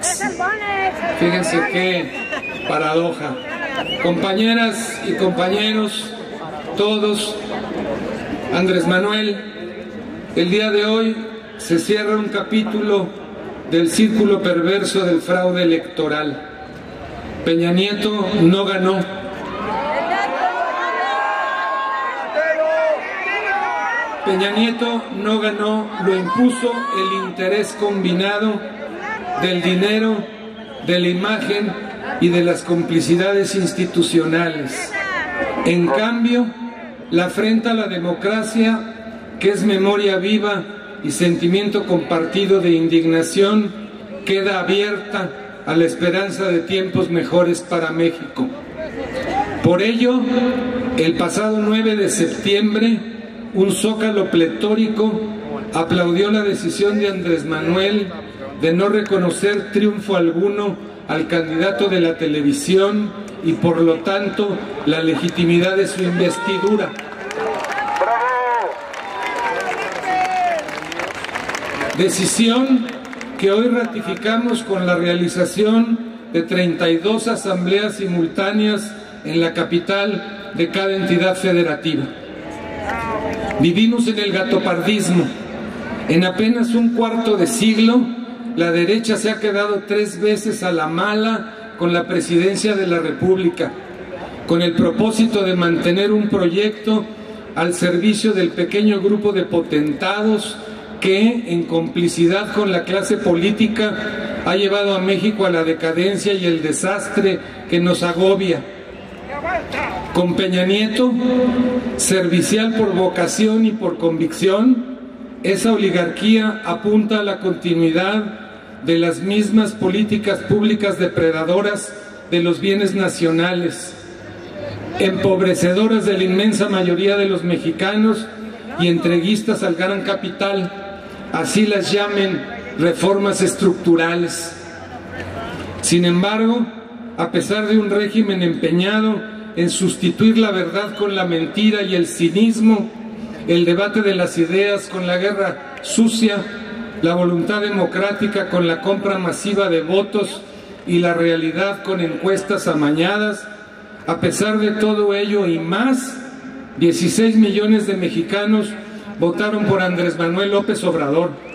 Fíjense qué paradoja. Compañeras y compañeros, todos, Andrés Manuel, el día de hoy se cierra un capítulo del círculo perverso del fraude electoral. Peña Nieto no ganó. Peña Nieto no ganó, lo impuso el interés combinado del dinero, de la imagen y de las complicidades institucionales. En cambio, la afrenta a la democracia, que es memoria viva y sentimiento compartido de indignación, queda abierta a la esperanza de tiempos mejores para México. Por ello, el pasado 9 de septiembre, un zócalo pletórico aplaudió la decisión de Andrés Manuel de no reconocer triunfo alguno al candidato de la televisión y por lo tanto la legitimidad de su investidura. Decisión que hoy ratificamos con la realización de 32 asambleas simultáneas en la capital de cada entidad federativa. Vivimos en el gatopardismo. En apenas un cuarto de siglo, la derecha se ha quedado 3 veces a la mala con la presidencia de la República, con el propósito de mantener un proyecto al servicio del pequeño grupo de potentados que, en complicidad con la clase política, ha llevado a México a la decadencia y el desastre que nos agobia. Con Peña Nieto, servicial por vocación y por convicción, esa oligarquía apunta a la continuidad de las mismas políticas públicas depredadoras de los bienes nacionales, empobrecedoras de la inmensa mayoría de los mexicanos y entreguistas al gran capital, así las llamen reformas estructurales. Sin embargo, a pesar de un régimen empeñado en sustituir la verdad con la mentira y el cinismo, el debate de las ideas con la guerra sucia, la voluntad democrática con la compra masiva de votos y la realidad con encuestas amañadas, a pesar de todo ello y más, 16 millones de mexicanos votaron por Andrés Manuel López Obrador.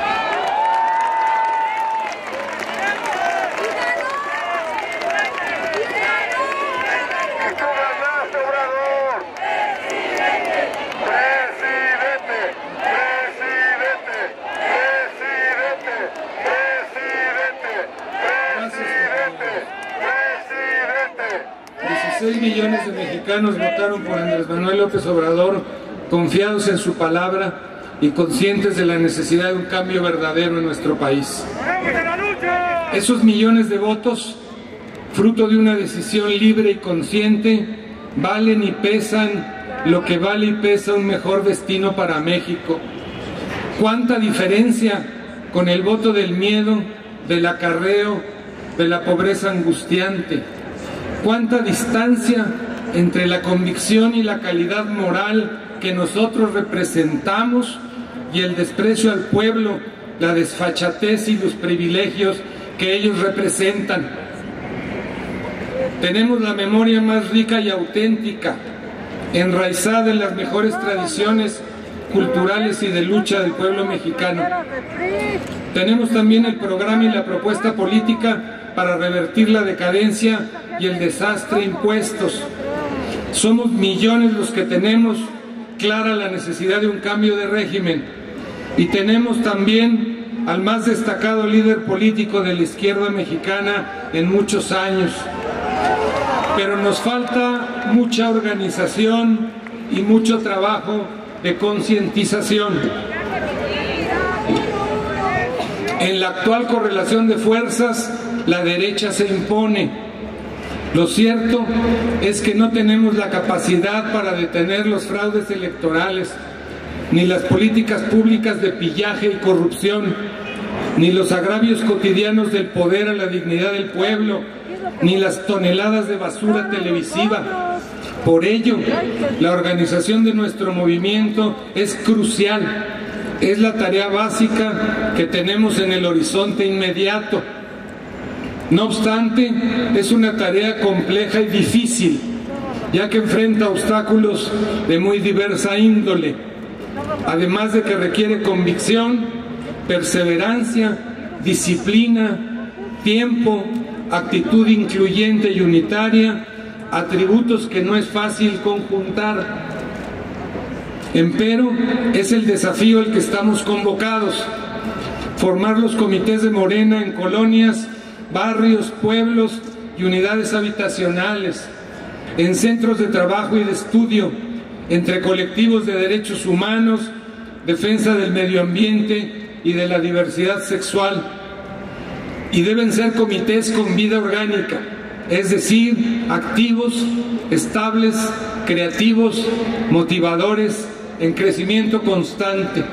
Millones de mexicanos votaron por Andrés Manuel López Obrador, confiados en su palabra y conscientes de la necesidad de un cambio verdadero en nuestro país. Esos millones de votos, fruto de una decisión libre y consciente, valen y pesan lo que vale y pesa un mejor destino para México. ¿Cuánta diferencia con el voto del miedo, del acarreo, de la pobreza angustiante? ¿Cuánta distancia entre la convicción y la calidad moral que nosotros representamos y el desprecio al pueblo, la desfachatez y los privilegios que ellos representan? Tenemos la memoria más rica y auténtica, enraizada en las mejores tradiciones culturales y de lucha del pueblo mexicano. Tenemos también el programa y la propuesta política para revertir la decadencia y el desastre impuestos. Somos millones los que tenemos clara la necesidad de un cambio de régimen y tenemos también al más destacado líder político de la izquierda mexicana en muchos años. Pero nos falta mucha organización y mucho trabajo de concientización. En la actual correlación de fuerzas, la derecha se impone. Lo cierto es que no tenemos la capacidad para detener los fraudes electorales, ni las políticas públicas de pillaje y corrupción, ni los agravios cotidianos del poder a la dignidad del pueblo, ni las toneladas de basura televisiva. Por ello, la organización de nuestro movimiento es crucial. Es la tarea básica que tenemos en el horizonte inmediato. No obstante, es una tarea compleja y difícil, ya que enfrenta obstáculos de muy diversa índole, además de que requiere convicción, perseverancia, disciplina, tiempo, actitud incluyente y unitaria, atributos que no es fácil conjuntar. Empero, es el desafío al que estamos convocados: formar los comités de Morena en colonias, barrios, pueblos y unidades habitacionales, en centros de trabajo y de estudio, entre colectivos de derechos humanos, defensa del medio ambiente y de la diversidad sexual. Y deben ser comités con vida orgánica, es decir, activos, estables, creativos, motivadores, en crecimiento constante.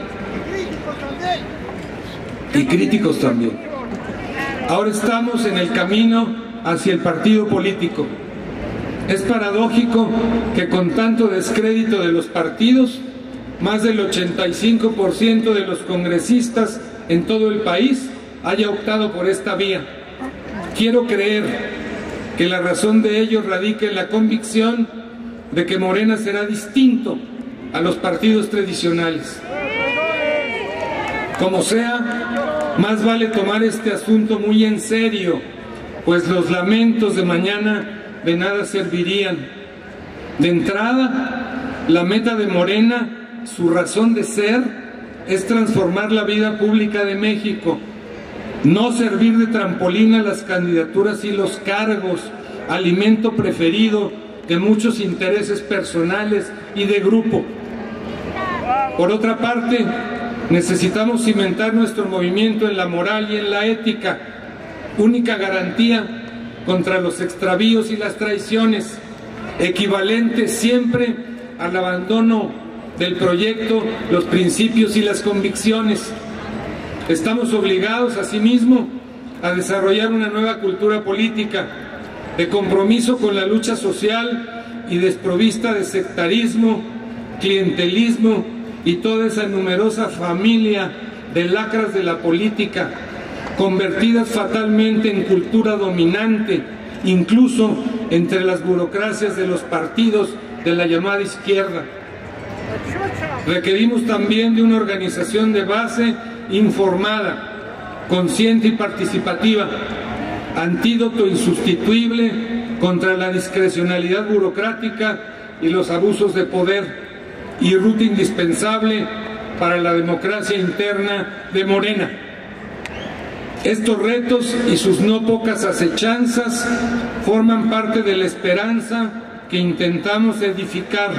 Y críticos también. Ahora estamos en el camino hacia el partido político. Es paradójico que con tanto descrédito de los partidos, más del 85% de los congresistas en todo el país haya optado por esta vía. Quiero creer que la razón de ello radica en la convicción de que Morena será distinto a los partidos tradicionales. Como sea, más vale tomar este asunto muy en serio, pues los lamentos de mañana de nada servirían. De entrada, la meta de Morena, su razón de ser, es transformar la vida pública de México, no servir de trampolín a las candidaturas y los cargos, alimento preferido de muchos intereses personales y de grupo. Por otra parte, necesitamos cimentar nuestro movimiento en la moral y en la ética, única garantía contra los extravíos y las traiciones, equivalente siempre al abandono del proyecto, los principios y las convicciones. Estamos obligados, asimismo, a desarrollar una nueva cultura política de compromiso con la lucha social y desprovista de sectarismo, clientelismo y toda esa numerosa familia de lacras de la política, convertidas fatalmente en cultura dominante, incluso entre las burocracias de los partidos de la llamada izquierda. Requerimos también de una organización de base informada, consciente y participativa, antídoto insustituible contra la discrecionalidad burocrática y los abusos de poder, y ruta indispensable para la democracia interna de Morena. Estos retos y sus no pocas acechanzas forman parte de la esperanza que intentamos edificar.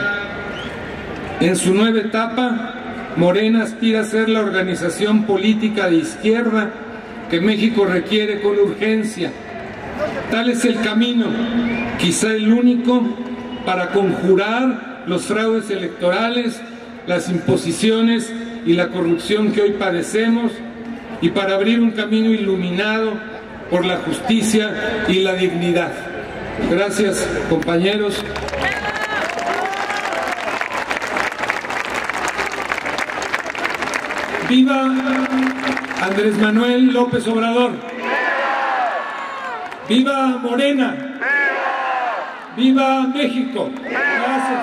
En su nueva etapa, Morena aspira a ser la organización política de izquierda que México requiere con urgencia. Tal es el camino, quizá el único, para conjurar los fraudes electorales, las imposiciones y la corrupción que hoy padecemos, y para abrir un camino iluminado por la justicia y la dignidad. Gracias, compañeros. ¡Viva Andrés Manuel López Obrador! ¡Viva Morena! ¡Viva México! Gracias.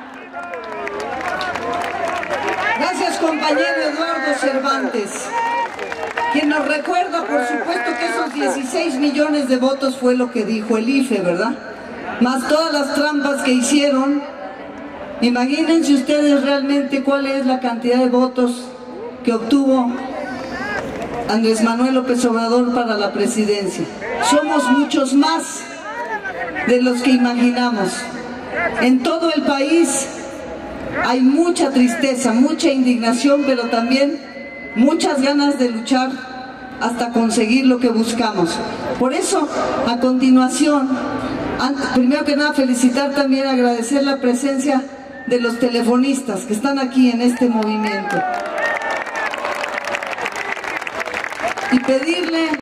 Gracias, compañero Eduardo Cervantes, quien nos recuerda, por supuesto, que esos 16 millones de votos fue lo que dijo el IFE, ¿verdad? Más todas las trampas que hicieron. Imagínense ustedes realmente cuál es la cantidad de votos que obtuvo Andrés Manuel López Obrador para la presidencia. Somos muchos más de los que imaginamos. En todo el país hay mucha tristeza, mucha indignación, pero también muchas ganas de luchar hasta conseguir lo que buscamos. Por eso, a continuación, primero que nada felicitar también, agradecer la presencia de los telefonistas que están aquí en este movimiento y pedirle